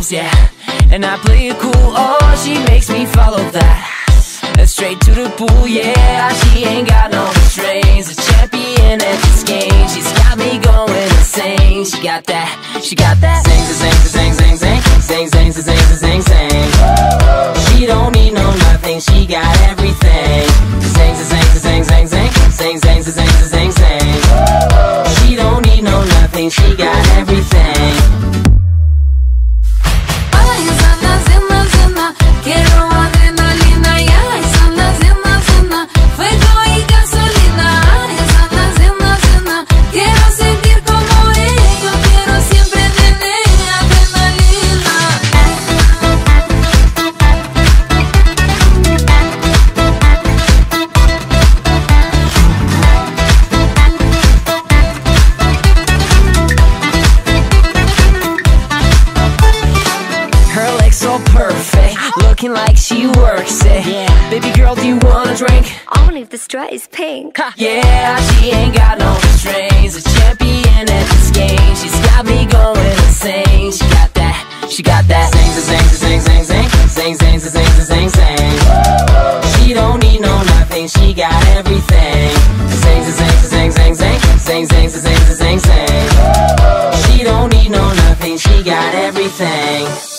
games, yeah. And I play it cool, oh, she makes me follow that. Straight to the pool, yeah, she ain't got no restraints. A champion at this game, she's got me going insane. She got that zing, zing, zing, zing, zing, zing, zing, zing, zing, zing. She don't need no nothing, she got everything. Zing, zing, zing, zing, zing, zing, zing, zing, zing, zing. She don't need no nothing, she got everything. Ay, zana, zena, zena, quiero adrenalina. Y ay, zana, zena, zena, fuego y gasolina. Ay, zana, zena, zena, quiero sentir como ello. Quiero siempre tener adrenalina. Her legs so perfect, looking like she works it. Baby girl, do you wanna drink? Only if the straw is pink. Yeah, she ain't got no restraints. A champion at this game, she's got me going insane. She got that zing, zing, zing, zing, zing, zing, zing, zing, zing, zing. She don't need no nothing, she got everything. Zing, zing, zing, zing, zing, zing, zing, zing, zing, zing. She don't need no nothing, she got everything.